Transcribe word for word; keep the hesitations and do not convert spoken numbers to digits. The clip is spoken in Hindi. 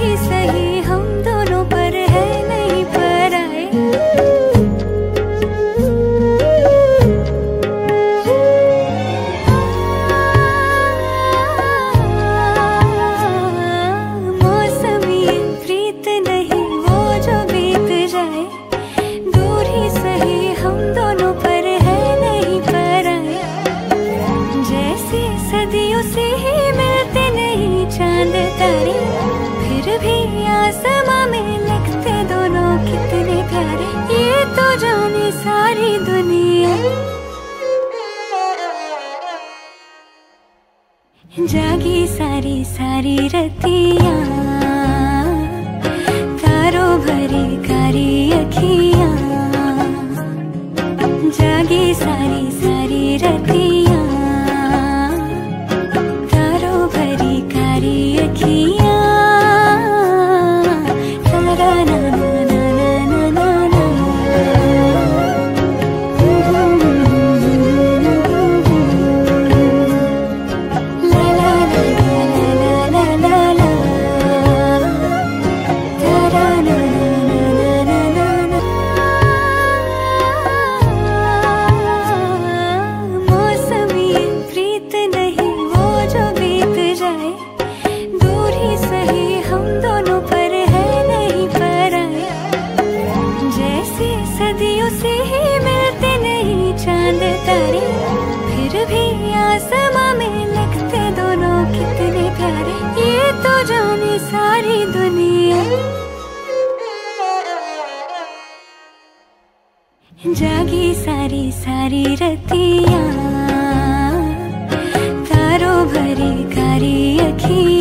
ही सही हम दोनों पर है नहीं पराए। मौसमी प्रीत नहीं वो जो बीत जाए, दूर ही सही हम दोनों पर है नहीं पराए। जैसे सदियों से ही मिलते नहीं चांद तारे, फिर भी आसमां में लगते दोनों कितने प्यारे। ये तो जाने सारी दुनिया, जागी सारी सारी रतियां, तारों भरी कारी अखियां। जागी सारी सारी रतियां, तारों भरी कारी अखियां। तारा ना ना ना ना ना ना ला ला ला ला ला ला, तारा ना ना ना ना ना। मौसमी प्रीत नहीं वो जो बीत जाए, दूर ही सही हम दोनों पर है नहीं पराए। जैसे सदियों से ही मिलते नहीं चांद तारे, फिर भी आसमां में लगते दोनों कितने प्यारे। ये तो जाने सारी दुनिया, जागी सारी सारी रतियां, तारों भरी कारी अखियां।